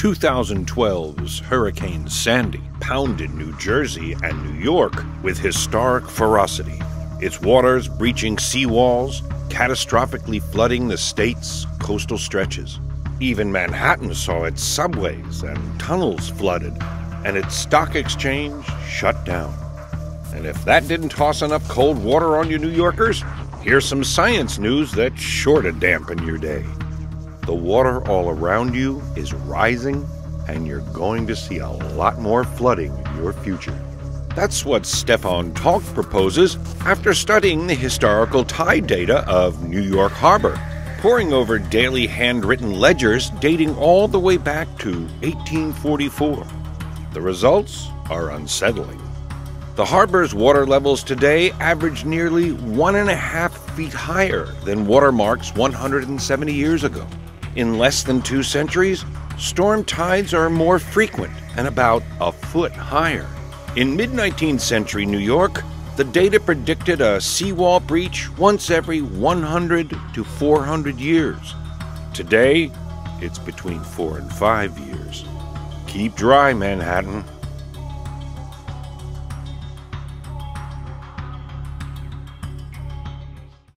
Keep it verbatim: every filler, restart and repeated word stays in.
two thousand twelve's Hurricane Sandy pounded New Jersey and New York with historic ferocity, its waters breaching seawalls, catastrophically flooding the state's coastal stretches. Even Manhattan saw its subways and tunnels flooded, and its stock exchange shut down. And if that didn't toss enough cold water on you New Yorkers, here's some science news that's sure to dampen your day. The water all around you is rising, and you're going to see a lot more flooding in your future. That's what Stefan Talk proposes after studying the historical tide data of New York Harbor, poring over daily handwritten ledgers dating all the way back to eighteen forty-four. The results are unsettling. The harbor's water levels today average nearly one and a half feet higher than watermarks one hundred seventy years ago. In less than two centuries, storm tides are more frequent and about a foot higher. In mid-nineteenth century New York, the data predicted a seawall breach once every one hundred to four hundred years. Today, it's between four and five years. Keep dry, Manhattan.